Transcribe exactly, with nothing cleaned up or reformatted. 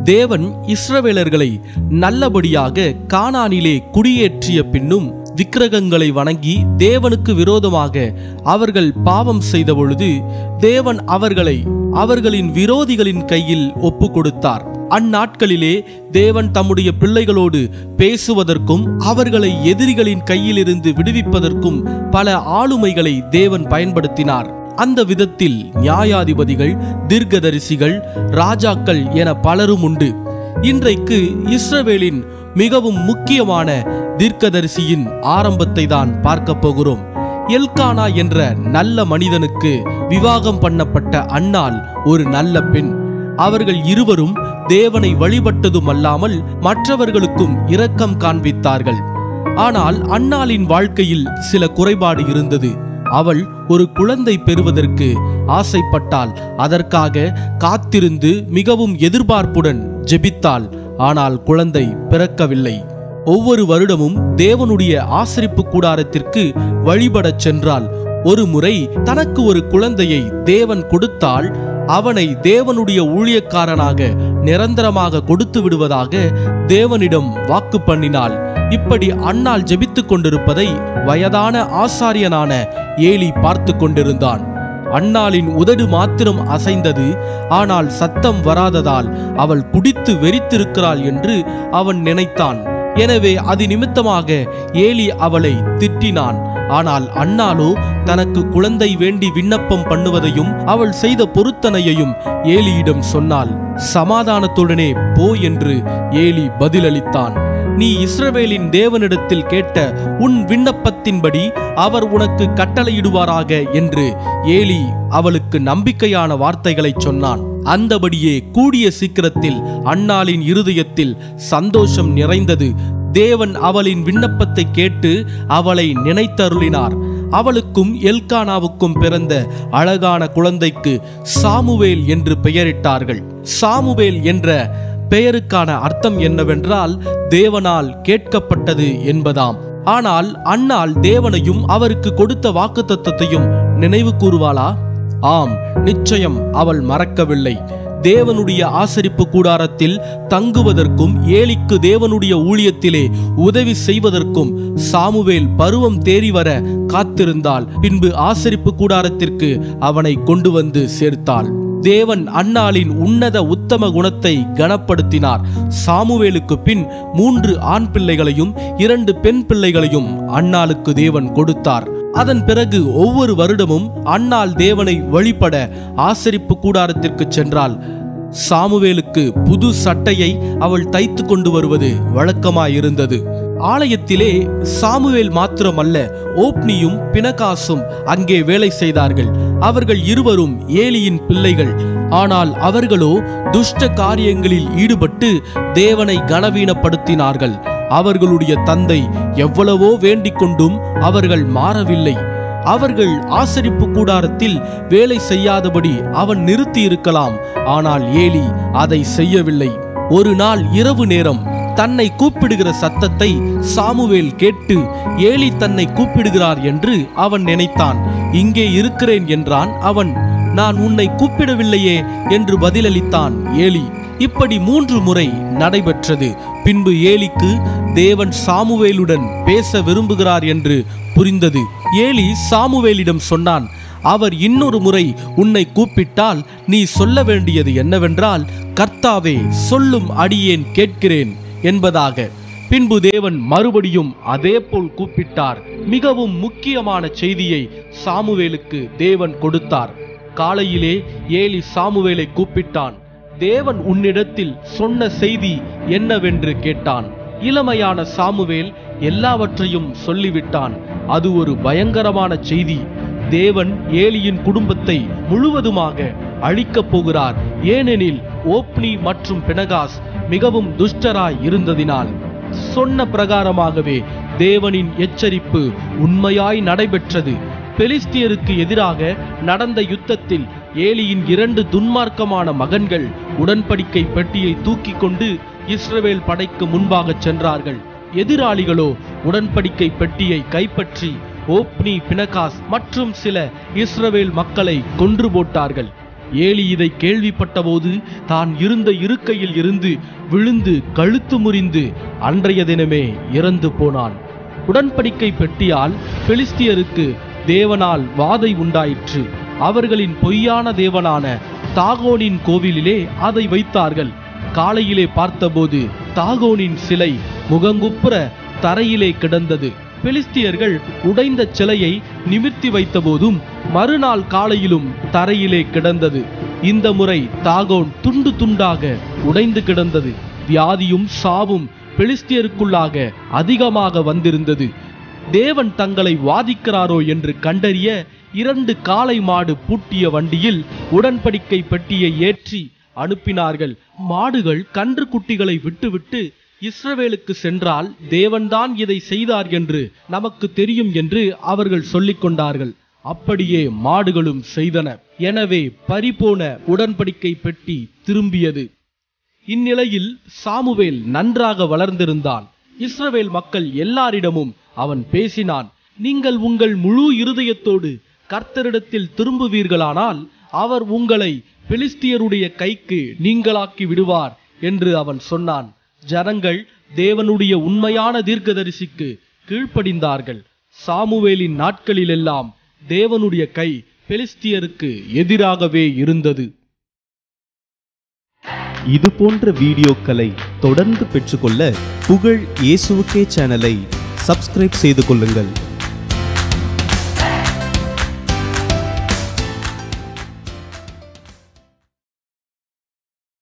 தேவன் இஸ்ரவேலர்களை நல்லபடியாக கானானிலே குடியேற்றிய பின்னும் விக்கிரகங்களை வணங்கி தேவனுக்கு விரோதமாக அவர்கள் பாவம் செய்த பொழுது தேவன் அவர்களை அவர்களின் விரோதிகளின் கையில் ஒப்பு கொடுத்தார். அந்நாட்களிலே தேவன் தம்முடைய பிள்ளைகளோடு பேசுவதற்கும் அவர்களை எதிரிகளின் கையிலிருந்து விடுவிப்பதற்கும் பல ஆளுமைகளை தேவன் பயன்படுத்தினார். அந்த விதத்தில் நியாயாதிபதிகள், தீர்க்கதரிசிகள், ராஜாக்கள் என பலரும் உண்டு. இன்றைக்கு இஸ்ரவேலின் மிகவும் முக்கியமான தீர்க்கதரிசியின் ஆரம்பத்தை தான் பார்க்க போகிறோம். எல்கானா என்ற நல்ல மனிதனுக்கு விவாகம் பண்ணப்பட்ட அன்னாள் ஒரு நல்ல பெண். அவர்கள் இருவரும் தேவனை வழிபட்டதும் அல்லாமல் மற்றவர்களுக்கும் இரக்கம் காண்பித்தார்கள். ஆனால் அன்னாளின் வாழ்க்கையில் சில குறைபாடு இருந்தது. அவள் ஒரு குழந்தை பெறுவதற்கு ஆசைப்பட்டாள். அதற்காக காத்திருந்து மிகவும் எதிர்பார்ப்புடன் ஜெபித்தாள். ஆனால் குழந்தை பிறக்கவில்லை. ஒவ்வொரு வருடமும் தேவனுடைய ஆசரிப்பு கூடாரத்திற்கு வழிபடச் சென்றாள். ஒரு முறை தனக்கு ஒரு குழந்தையை தேவன் கொடுத்தால் அவனை தேவனுடைய ஊழியக்காரனாக நிரந்தரமாக கொடுத்து விடுவதாக தேவனிடம் வாக்கு பண்ணினாள். இப்படி அன்னாள் ஜெபித்துக் கொண்டிருப்பதை வயதான ஆசாரியனான ஏலி பார்த்து கொண்டிருந்தான். அன்னாளின் உதடு மாத்திரம் அசைந்தது. ஆனால் சத்தம் வராததால் அவள் குடித்து வெறித்திருக்கிறாள் என்று அவன் நினைத்தான். எனவே அது நிமித்தமாக ஏலி அவளை திட்டினான். ஆனால் அன்னாளோ தனக்கு குழந்தை வேண்டி விண்ணப்பம் பண்ணுவதையும் அவள் செய்த பொருத்தனையையும் ஏலியிடம் சொன்னாள். சமாதானத்துடனே போ என்று ஏலி பதிலளித்தான். நீ இஸ்ரவேலின் தேவனிடத்தில் கேட்ட உன் விண்ணப்பத்தின்படி அவர் உனக்கு கட்டளையிடுவாராக என்று ஏலி அவளுக்கு நம்பிக்கையான வார்த்தைகளை சொன்னான். அந்தபடியே கூடிய சீக்கிரத்தில் அன்னாளின் இருதயத்தில் சந்தோஷம் நிறைந்தது. தேவன் அவளின் விண்ணப்பத்தை கேட்டு அவளை நினைத்தருளினார். அவளுக்கும் எல்கானாவுக்கும் பிறந்த அழகான குழந்தைக்கு சாமுவேல் என்று பெயரிட்டார்கள். சாமுவேல் என்ற பெயருக்கான அர்த்தம் என்னவென்றால் தேவனால் கேட்கப்பட்டது என்பதாம். ஆனால் அன்னாள் தேவனையும் அவருக்கு கொடுத்த வாக்குத்தத்தத்தையும் நினைவு கூறுவாளா? ஆம், நிச்சயம் அவள் மறக்கவில்லை. தேவனுடைய ஆசரிப்பு கூடாரத்தில் தங்குவதற்கும் ஏலிக்கு தேவனுடைய ஊழியத்திலே உதவி செய்வதற்கும் சாமுவேல் பருவம் தேறி வர காத்திருந்தாள். பின்பு ஆசரிப்பு கூடாரத்திற்கு அவனை கொண்டு வந்து சேர்த்தாள். தேவன் அன்னாளின் உன்னத உத்தம குணத்தை கனப்படுத்தினார். சாமுவேலுக்கு பின் மூன்று ஆண் பிள்ளைகளையும் இரண்டு பெண் பிள்ளைகளையும் அன்னாளுக்கு தேவன் கொடுத்தார். அதன் பிறகு ஒவ்வொரு வருடமும் அன்னாள் தேவனை வழிபட ஆசரிப்பு கூடாரத்திற்கு சென்றாள். சாமுவேலுக்கு புது சட்டையை அவள் தைத்து கொண்டு வருவது வழக்கமாயிருந்தது. ஆலயத்திலே சாமுவேல் மாத்திரமல்ல, ஓப்னியும் பினகாசும் அங்கே வேலை செய்தார்கள். அவர்கள் இருவரும் ஏலியின் பிள்ளைகள். ஆனால் அவர்களோ துஷ்ட காரியங்களில் ஈடுபட்டு தேவனை கனவீனப்படுத்தினார்கள். அவர்களுடைய தந்தை எவ்வளவோ வேண்டிக் கொண்டும் அவர்கள் மாறவில்லை. அவர்கள் ஆசரிப்பு கூடாரத்தில் வேலை செய்யாதபடி அவன் நிறுத்தி இருக்கலாம். ஆனால் ஏலி அதை செய்யவில்லை. ஒரு நாள் இரவு நேரம் தன்னை கூப்பிடுகிற சத்தத்தை சாமுவேல் கேட்டு ஏலி தன்னை கூப்பிடுகிறார் என்று அவன் நினைத்தான். இங்கே இருக்கிறேன் என்றான். அவன், நான் உன்னை கூப்பிடவில்லையே என்று பதிலளித்தான் ஏலி. இப்படி மூன்று முறை நடைபெற்றது. பின்பு ஏலிக்கு தேவன் சாமுவேலுடன் பேச விரும்புகிறார் என்று புரிந்தது. ஏலி சாமுவேலிடம் சொன்னான், அவர் இன்னொரு முறை உன்னை கூப்பிட்டால் நீ சொல்ல வேண்டியது என்னவென்றால், கர்த்தாவே சொல்லும் அடியேன் கேட்கிறேன் என்பதாக. பின்பு தேவன் மறுபடியும் அதே போல் கூப்பிட்டார். மிகவும் முக்கியமான செய்தியை சாமுவேலுக்கு தேவன் கொடுத்தார். காலையிலே ஏலி சாமுவேலை கூப்பிட்டான். தேவன் உன்னிடத்தில் சொன்ன செய்தி என்னவென்று கேட்டான். இளமையான சாமுவேல் எல்லாவற்றையும் சொல்லிவிட்டான். அது ஒரு பயங்கரமான செய்தி. தேவன் ஏலியின் குடும்பத்தை முழுவதுமாக அழிக்கப் போகிறார். ஏனெனில் ஓப்னி மற்றும் பினகாஸ் மிகவும் துஷ்டராய் இருந்ததினால். சொன்ன பிரகாரமாகவே தேவனின் எச்சரிப்பு உண்மையாய் நடைபெற்றது. பெலிஸ்தியருக்கு எதிராக நடந்த யுத்தத்தில் ஏலியின் இரண்டு துன்மார்க்கமான மகன்கள் உடன்படிக்கை பெட்டியை தூக்கி கொண்டு இஸ்ரவேல் படைக்கு முன்பாக சென்றார்கள். எதிராளிகளோ உடன்படிக்கை பெட்டியை கைப்பற்றி ஓப்னி, பினகாஸ் மற்றும் சில இஸ்ரவேல் மக்களை கொன்று போட்டார்கள். ஏலி இதை கேள்விப்பட்டபோது தான் இருந்த இருக்கையில் இருந்து விழுந்து கழுத்து முறிந்து அன்றைய தினமே இறந்து போனான். உடன்படிக்கை பெட்டியால் பெலிஸ்தியருக்கு தேவனால் வாதை உண்டாயிற்று. அவர்களின் பொய்யான தேவனான தாகோனின் கோவிலிலே அதை வைத்தார்கள். காலையிலே பார்த்தபோது தாகோனின் சிலை முகங்குப்புற தரையிலே கிடந்தது. பெலிஸ்தியர்கள் உடைந்த சிலையை நிமிர்த்தி வைத்த போதும் மறுநாள் காலையிலும் தரையிலே கிடந்தது. இந்த முறை தாகோன் துண்டு துண்டாக உடைந்து கிடந்தது. வியாதியும் சாவும் பெலிஸ்தியருக்குள்ளாக அதிகமாக வந்திருந்தது. தேவன் தங்களை வாதிக்கிறாரோ என்று கண்டறிய இரண்டு காளை மாடு பூட்டிய வண்டியில் உடன்படிக்கை பெட்டியை ஏற்றி அனுப்பினார்கள். மாடுகள் கன்று குட்டிகளை விட்டுவிட்டு இஸ்ரவேலுக்கு சென்றால் தேவன்தான் இதை செய்தார் என்று நமக்கு தெரியும் என்று அவர்கள் சொல்லிக் கொண்டார்கள். அப்படியே மாடுகளும் செய்தன. எனவே பறிபோன உடன்படிக்கை பெட்டி திரும்பியது. இந்நிலையில் சாமுவேல் நன்றாக வளர்ந்திருந்தான். இஸ்ரவேல் மக்கள் எல்லாரிடமும் அவன் பேசினான். நீங்கள் உங்கள் முழு இருதயத்தோடு கர்த்தரிடத்தில் திரும்புவீர்களானால் அவர் உங்களை பெலிஸ்தியருடைய கைக்கு நீங்களாக்கி விடுவார் என்று அவன் சொன்னான். ஜனங்கள் தேவனுடைய உண்மையான தீர்க்கதரிசிக்கு கீழ்ப்படிந்தார்கள். சாமுவேலின் நாட்களிலெல்லாம் தேவனுடைய கை பெலிஸ்தியருக்கு எதிராகவே இருந்தது. இது போன்ற வீடியோக்களை தொடர்ந்து பெற்றுக்கொள்ள புகழ் இயேசுவுக்கே சேனலை சப்ஸ்கிரைப் செய்து கொள்ளுங்கள்.